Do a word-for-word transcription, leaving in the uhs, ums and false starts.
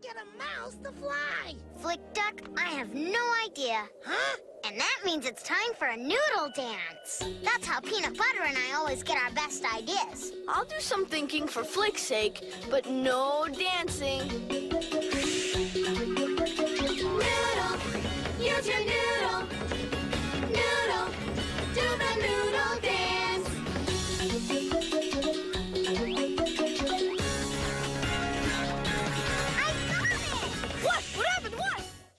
get a mouse to fly? Flick Duck, I have no idea. Huh? And that means it's time for a noodle dance. That's how Peanut Butter and I always get our best ideas. I'll do some thinking for Flick's sake, but no dancing.